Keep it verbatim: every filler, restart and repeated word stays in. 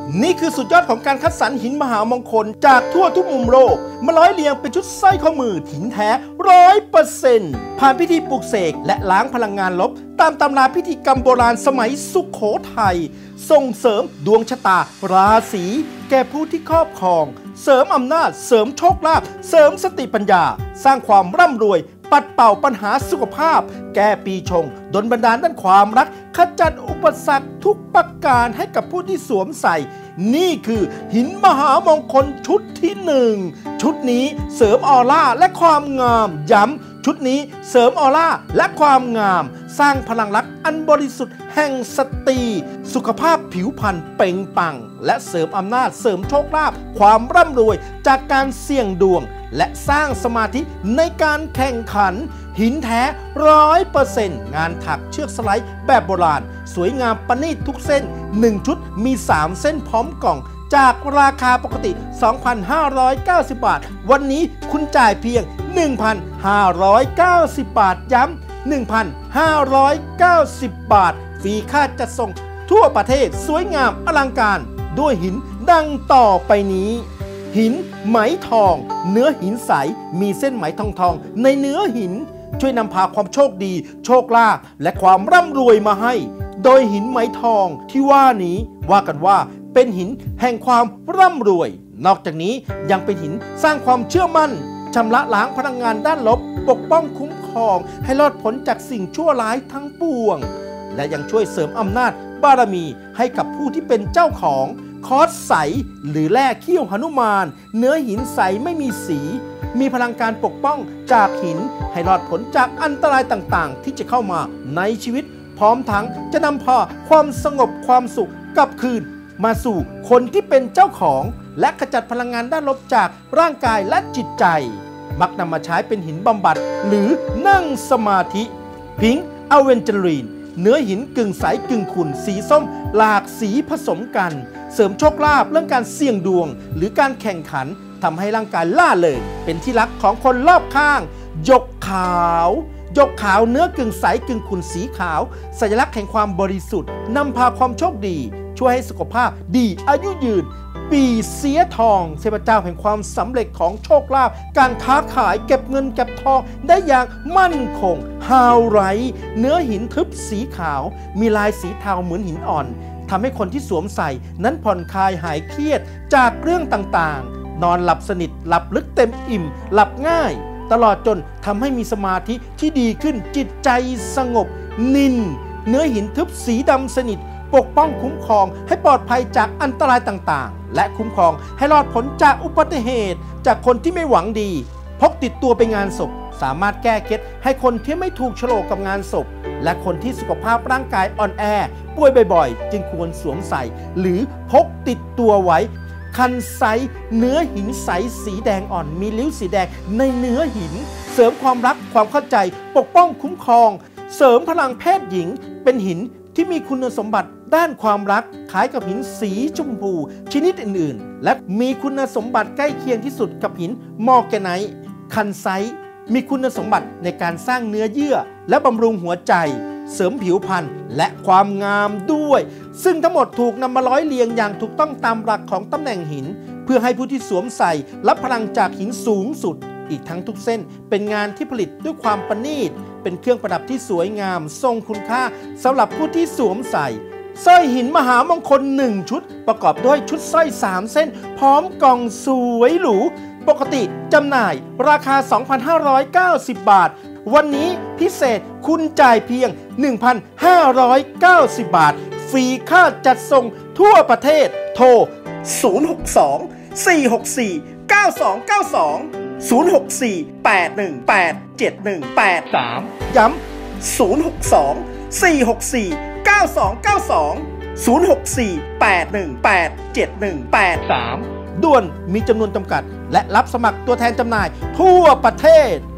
นี่คือสุดยอดของการคัดสรรหินมหามงคลจากทั่วทุกมุมโลกมาร้อยเรียงเป็นชุดสร้อยข้อมือหินแท้ร้อยเปอร์เซ็นต์ผ่านพิธีปลุกเสกและล้างพลังงานลบตามตำราพิธีกรรมโบราณสมัยสุโขทัยส่งเสริมดวงชะตาราศีแก่ผู้ที่ครอบครองเสริมอำนาจเสริมโชคลาภเสริมสติปัญญาสร้างความร่ำรวยปัดเป่าปัญหาสุขภาพแก้ปีชงดลบันดาลด้านความรักขจัดอุปสรรคทุกประการให้กับผู้ที่สวมใส่นี่คือหินมหามงคลชุดที่หนึ่งชุดนี้เสริมออร่าและความงามย้ำชุดนี้เสริมออร่าและความงามสร้างพลังรักอันบริสุทธิ์แห่งสตรีสุขภาพผิวพรรณเปล่งปลั่งและเสริมอำนาจเสริมโชคลาภความร่ำรวยจากการเสี่ยงดวงและสร้างสมาธิในการแข่งขันหินแท้ร้อยเปอร์เซ็นต์งานถักเชือกสไลด์แบบโบราณสวยงามประณีตทุกเส้นหนึ่งชุดมีสามเส้นพร้อมกล่องจากราคาปกติ สองพันห้าร้อยเก้าสิบ บาทวันนี้คุณจ่ายเพียง หนึ่งพันห้าร้อยเก้าสิบ บาทย้ำ หนึ่งพันห้าร้อยเก้าสิบ บาทฟรีค่าจัดส่งทั่วประเทศสวยงามอลังการด้วยหินดังต่อไปนี้หินไหมทองเนื้อหินใสมีเส้นไหมทองทองในเนื้อหินช่วยนำพาความโชคดีโชคลาภและความร่ำรวยมาให้โดยหินไหมทองที่ว่านี้ว่ากันว่าเป็นหินแห่งความร่ำรวยนอกจากนี้ยังเป็นหินสร้างความเชื่อมั่นชำระล้างพลังงานด้านลบปกป้องคุ้มครองให้รอดพ้นจากสิ่งชั่วร้ายทั้งปวงและยังช่วยเสริมอำนาจบารมีให้กับผู้ที่เป็นเจ้าของคอสใสหรือแร่เขี้ยวหนุมานเนื้อหินใสไม่มีสีมีพลังการปกป้องจากหินให้รอดพ้นจากอันตรายต่างๆที่จะเข้ามาในชีวิตพร้อมทั้งจะนำพาความสงบความสุขกลับคืนมาสู่คนที่เป็นเจ้าของและขจัดพลังงานด้านลบจากร่างกายและจิตใจมักนำมาใช้เป็นหินบำบัดหรือนั่งสมาธิพิงค์อเวนเจลีนเนื้อหินกึ่งใสกึ่งขุ่นสีส้มหลากสีผสมกันเสริมโชคลาภเรื่องการเสี่ยงดวงหรือการแข่งขันทำให้ร่างกายล่าเริงเป็นที่รักของคนรอบข้างหยกขาวหยกขาวเนื้อกึ่งใสกึ่งขุ่นสีขาวสัญลักษณ์แห่งความบริสุทธิ์นำพาความโชคดีช่วยให้สุขภาพดีอายุยืนปีเสียทองเทพเจ้าแห่งความสำเร็จของโชคลาภการค้าขายเก็บเงินเก็บทองได้อย่างมั่นคงฮาวไรท์เนื้อหินทึบสีขาวมีลายสีเทาเหมือนหินอ่อนทำให้คนที่สวมใส่นั้นผ่อนคลายหายเครียดจากเรื่องต่างๆนอนหลับสนิทหลับลึกเต็มอิ่มหลับง่ายตลอดจนทำให้มีสมาธิที่ดีขึ้นจิตใจสงบนินเนื้อหินทึบสีดำสนิทปกป้องคุ้มครองให้ปลอดภัยจากอันตรายต่างๆและคุ้มครองให้รอดพ้นจากอุบัติเหตุจากคนที่ไม่หวังดีพกติดตัวไปงานศพสามารถแก้เคล็ดให้คนที่ไม่ถูกโฉลกกับงานศพและคนที่สุขภาพร่างกายอ่อนแอป่วยบ่อยๆจึงควรสวมใส่หรือพกติดตัวไว้คันไซเนื้อหินใสสีแดงอ่อนมีริ้วสีแดงในเนื้อหินเสริมความรักความเข้าใจปกป้องคุ้มครองเสริมพลังเพศหญิงเป็นหินที่มีคุณสมบัติด้านความรักคล้ายกับหินสีชมพูชนิดอื่นๆและมีคุณสมบัติใกล้เคียงที่สุดกับหินมอร์แกไนต์คันไซต์มีคุณสมบัติในการสร้างเนื้อเยื่อและบำรุงหัวใจเสริมผิวพรรณและความงามด้วยซึ่งทั้งหมดถูกนำมาร้อยเรียงอย่างถูกต้องตามหลักของตำแหน่งหินเพื่อให้ผู้ที่สวมใส่รับพลังจากหินสูงสุดอีกทั้งทุกเส้นเป็นงานที่ผลิตด้วยความประณีตเป็นเครื่องประดับที่สวยงามทรงคุณค่าสำหรับผู้ที่สวมใส่สร้อยหินมหามงคลหนึ่งชุดประกอบด้วยชุดสร้อยสามเส้นพร้อมกล่องสวยหรูปกติจำหน่ายราคา สองพันห้าร้อยเก้าสิบ บาทวันนี้พิเศษคุณจ่ายเพียง หนึ่งพันห้าร้อยเก้าสิบ บาทฟรีค่าจัดส่งทั่วประเทศโทรศูนย์ หก สอง สี่ หก สี่ เก้า สอง เก้า สองศูนย์ หก สี่ แปด หนึ่ง แปด เจ็ด หนึ่ง แปด สามย้ำศูนย์ หก สอง สี่ หก สี่ เก้า สอง เก้า สองศูนย์ หก สี่ แปด หนึ่ง แปด เจ็ด หนึ่ง แปด สามด่วนมีจำนวนจำกัดและรับสมัครตัวแทนจำหน่ายทั่วประเทศ